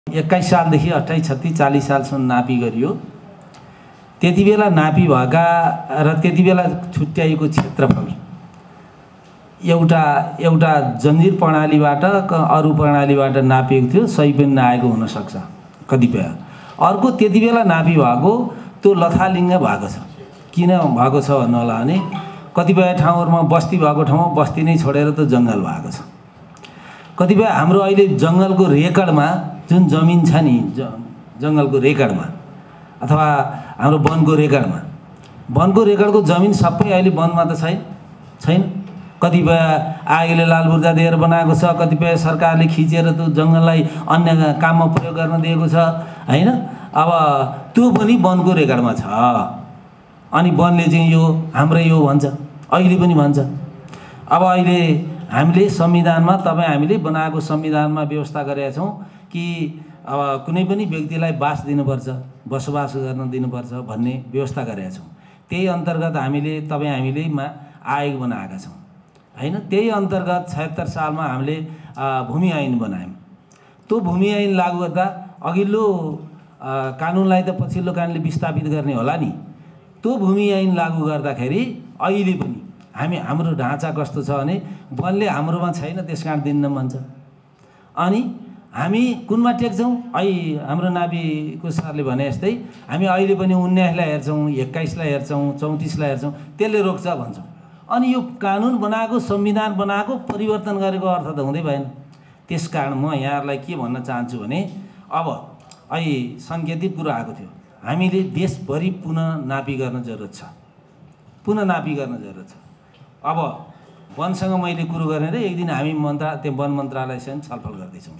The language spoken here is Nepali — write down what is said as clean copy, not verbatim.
21 सालदेखि 28, 36, 40 सालसम्म नापी गरियो। त्यति बेला नापी भएका र त्यति बेला छुट्याइएको क्षेत्रफल एउटा जन्जिर प्रणालीबाट अरू प्रणालीबाट नापिएको थियो, सही पनि नआएको हुन सक्छ कतिपय। अर्को त्यति बेला नापी भएको त्यो लथालिङ्ग भएको छ। किन भएको छ भन्नु होला भने कतिपय ठाउँहरुमा बस्ती भएको ठाउँमा बस्ती नै छोडेर त जंगल भएको छ। कतिपय हाम्रो अहिले जंगलको रेकर्डमा जुन जमिन छ नि, जंगलको रेकर्डमा अथवा हाम्रो वनको रेकर्डको जमिन सबै अहिले वनमा त छैन। कतिपय आगोले लालबुर्जा दिएर बनाएको छ, कतिपय सरकारले खिचेर त्यो जंगललाई अन्य काममा प्रयोग गर्न दिएको छ हैन। अब त्यो पनि वनको रेकर्डमा छ। अनि वनले चाहिँ यो हाम्रै हो भन्छ, अहिले पनि भन्छ। अब अहिले हामीले संविधानमा हामीले बनाएको संविधानमा व्यवस्था गरेका छौं कि अब कुनै पनि व्यक्तिलाई बास दिनुपर्छ, बसोबास गर्न दिनुपर्छ भन्ने व्यवस्था गरेका छौं। त्यही अन्तर्गत हामीले आयोग बनाएका छौं हैन। त्यही अन्तर्गत 76 सालमा हामीले भूमि ऐन बनायौं। त्यो भूमि ऐन लागू गर्दा अघिल्लो कानुनलाई त पछिल्लो कानुनले विस्थापित गर्ने होला नि। त्यो भूमि ऐन लागू गर्दाखेरि अहिले पनि हाम्रो ढाँचा कस्तो छ भने वनले हाम्रोमा छैन, त्यसकारण दिन्न भन्छ। अनि हामी कुनमा टेक्छौं? हाम्रो नाभिको सरले भने जस्तै हामी अहिले पनि 19 लाई हेर्छौं, 21 लाई हेर्छौं, 34 लाई हेर्छौं, त्यसले रोक्छ भन्छौं। अनि यो कानुन बनाएको, संविधान बनाएको, परिवर्तन गरेको अर्थ त हुँदै भएन। त्यसकारण म यहाँहरुलाई के भन्न चाहन्छु भने अब सांकेतिक कुरा आएको थियो, हामीले देशभरि पुनः नापी गर्न जरुरत छ। अब वनसँग मैले कुरो गरेर एक दिन हामी वन मन्त्रालयसँग छलफल गर्दै छौं।